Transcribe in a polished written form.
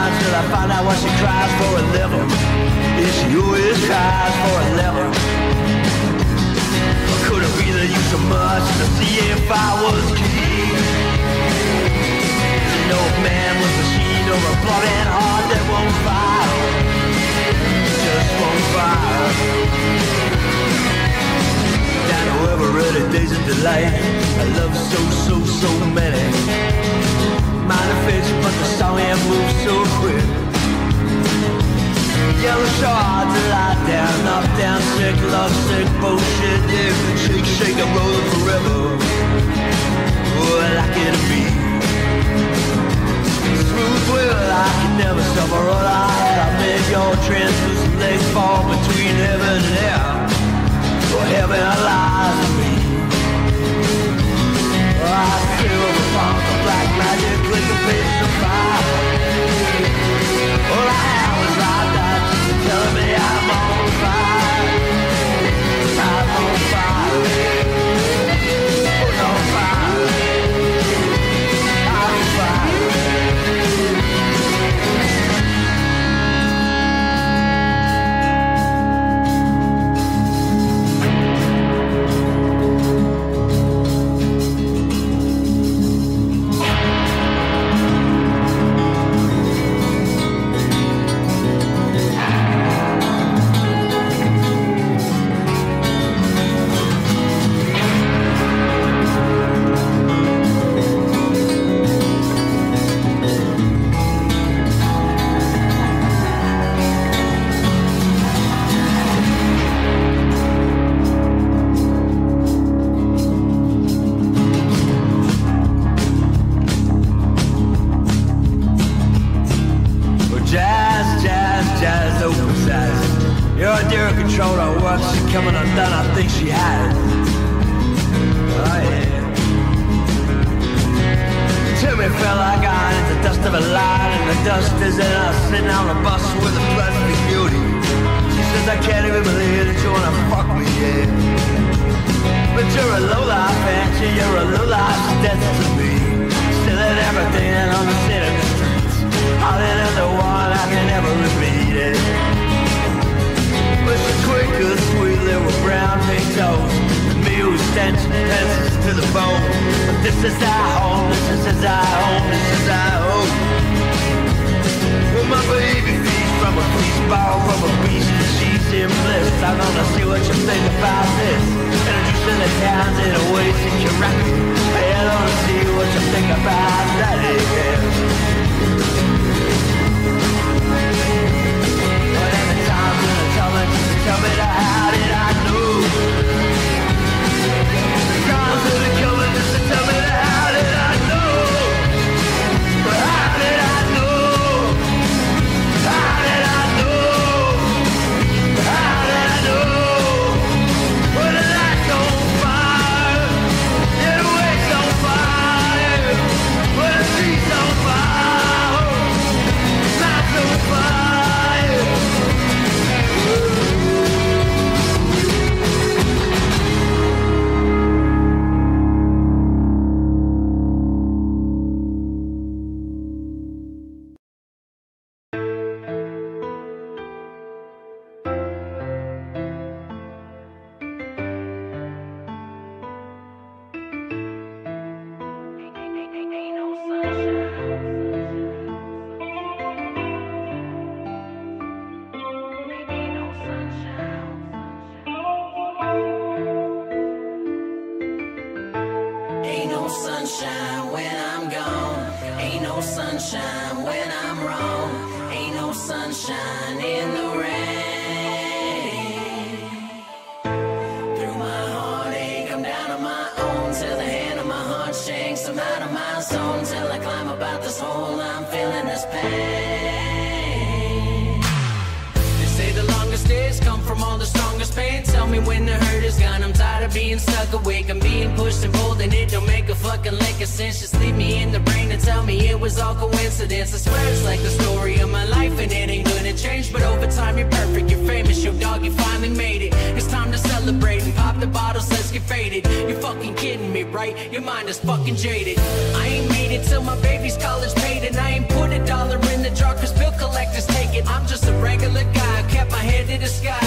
mind till I find out what she cries for a living. Yeah, she always cries for a living. Or could it be that you so much to see if I was king? No man with a machine or a blood and heart that won't fire, just won't fire. Down to ever ready days of delight, I love so many. Minor fish, but the song here moves so quick. Yellow shards to lie down, up down, sick, love sick, bullshit, yeah. Shake, shake, I'm rolling forever. Oh, I like it to be smooth will, I can never suffer all I had. I made your translucent legs fall between heaven and hell. For heaven lies in me. Oh, I feel the funk of black magic with the face of fire. All I have is like that, just telling me I'm on fire. I'm on fire. Oh, on fire. I'm on fire. Coming undone, I think she had it. Oh yeah. Timmy fell like iron into the dust of a line, and the dust is in us sitting on a bus with a plastic beauty. She says I can't even believe that you wanna fuck me, yeah. But you're a lowlife, Angie, you're a lowlife, death to me. Stealing everything and on the city streets. All in the one, I can never repeat it. But she's quick and sweet little brown pink toes. Me who stench pencils to the bone. But this is our home, this is our home, this is our home. Well, my baby feeds from a feast, borrow from a beast, and she's in bliss. I wanna see what you think about this. Introducing the towns in a way to your record. Hey, I wanna see what you think about that, yeah. Tell me how did I know? The crimes that are coming just to tell me how did I know? But how did I know? How did I know? How did I know? When the light's on fire, yeah, the wait's on fire. When the street's on fire, night's on fire. Sunshine when I'm gone, ain't no sunshine when I'm wrong, ain't no sunshine in the rain. Through my heartache, I'm down on my own, till the hand of my heart shakes, I'm out of my zone, till I climb up out this hole, I'm feeling this pain. They say the longest days come from all the strongest pain. Tell me when the hurt is gone, I'm tired of being stuck awake, I'm being pushed and pulled, and it don't make a fucking lick of sense. Just leave me in the brain and tell me it was all coincidence. I swear it's like the story of my life and it ain't gonna change, but over time you're perfect, you're famous, yo dog, you finally made it. It's time to celebrate and pop the bottles, let's get faded. You're fucking kidding me, right? Your mind is fucking jaded. I ain't made it till my baby's college paid, and I ain't put $1 in the jar cause bill collectors take it. I'm just a regular guy, kept my head to the sky.